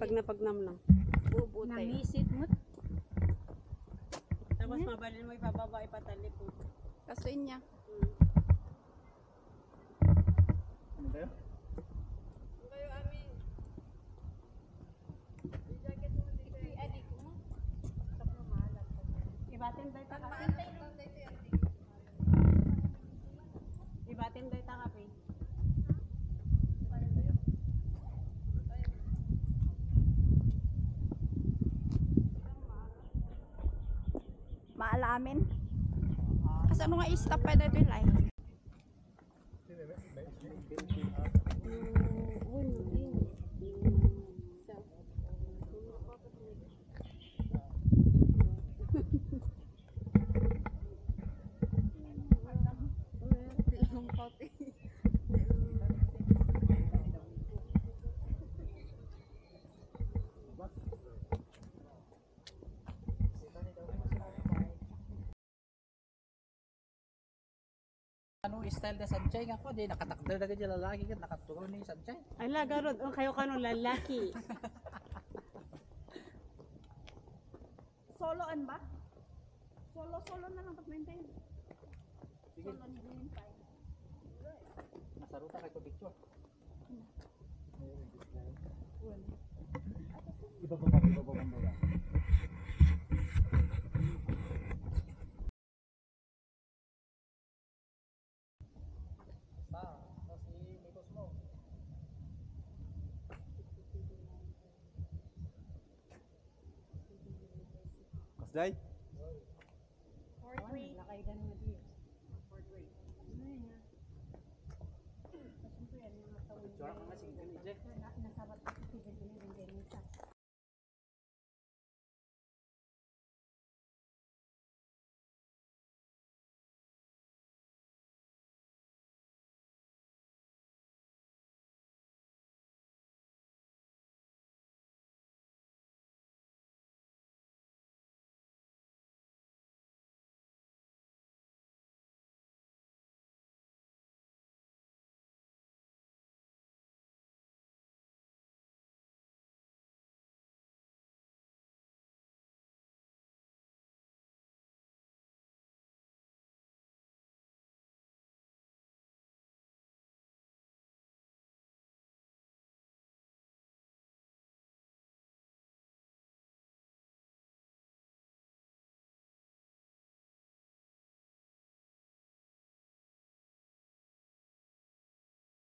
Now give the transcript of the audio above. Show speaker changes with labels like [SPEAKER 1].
[SPEAKER 1] Pag napagnam lang. Bubutay.
[SPEAKER 2] Namisit mo.
[SPEAKER 1] Tapos mabalin mo ipababa ipatalip mo.
[SPEAKER 2] Kasuin niya.
[SPEAKER 3] Ano tayo?
[SPEAKER 1] Kayo amin. I-jacket mo dito.
[SPEAKER 2] I-adik mo. Stop na mahalat.
[SPEAKER 1] Ibatin dahi ta kape. Ibatin dahi ta kape.
[SPEAKER 2] Maalamin. Kasi ano nga i-stop pa na ito ay.
[SPEAKER 3] Ano style na sanchay nga ko, di nakatakdal na ganyan lalaki ka, nakatugaw ni sanchay.
[SPEAKER 1] Ay lagarod, ang kayo kanong lalaki.
[SPEAKER 2] Soloan ba? Solo na lang pag-maintain.
[SPEAKER 3] Sige,
[SPEAKER 2] Solo ni Bintay.
[SPEAKER 3] nasaruta kay ko picture. Iba ba ba? Si Mikos mo. Kasday?
[SPEAKER 2] Fourth grade.
[SPEAKER 1] Lakay ganun na diyo.
[SPEAKER 3] Picture ka nga sige ni Jack.
[SPEAKER 2] Nasabat ko